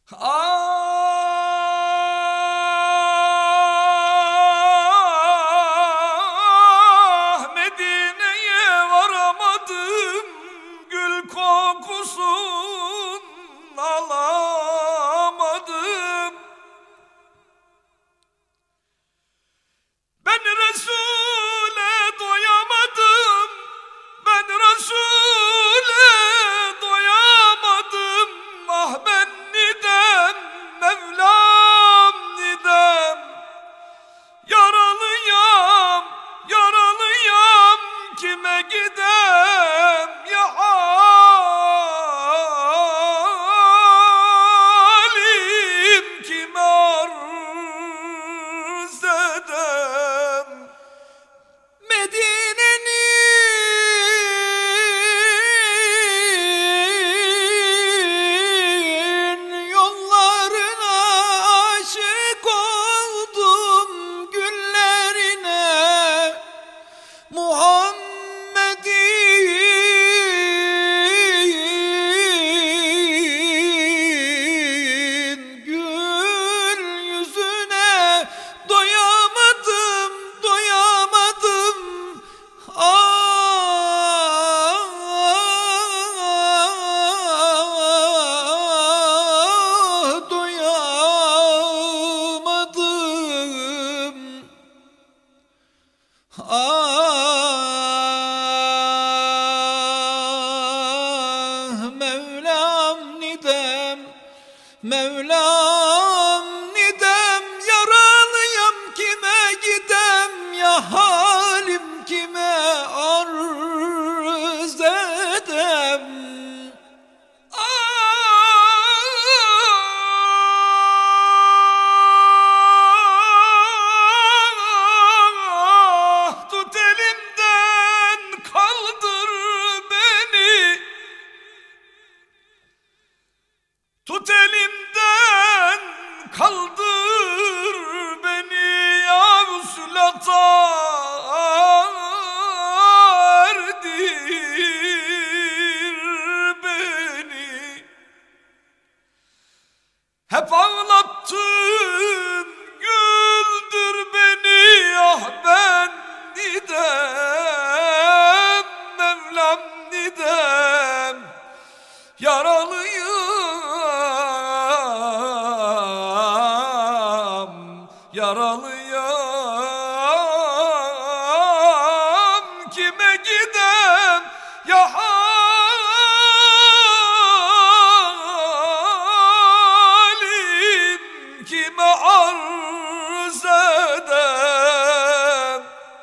Ah, Medine'ye varamadım, gül kokusun alamadım. Ben Resul'e doyamadım, ben Resul'e doyamadım. Ah ben nidem, Mevlam nidem. Yaralıyam, yaralıyam, kime gidem ya halim, kime arz edem. Medine'nin yollarına aşık oldum, güllerine Muhammed'in gül yüzüne doyamadım, doyamadım. Doyamadım. Mevlam nidem, Mevlam nidem. Yaralıyam, kime gidem ya halim, kime arz edem. Ah, tut elimden kaldır beni, tut elimden kaldır beni, ya vüslata erdir beni. Hep ağlattın, güldür beni. Ah ben nidem, Mevlam nidem. Yaralıyam, yaralıyam, kime gidem ya halim, kime arz edem.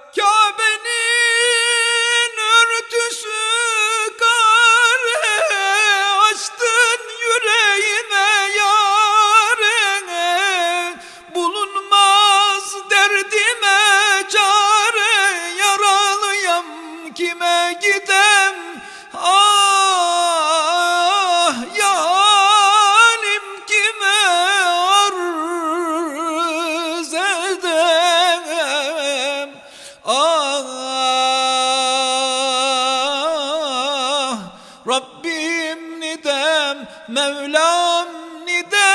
Kabe'nin örtüsü kare, açtın yüreğime yâre. Bulunmaz derdime çare, yaralıyam, kime gidem. Ah ya halim, kime arz edem. Ah Rabbim nidem, Mevlam nidem.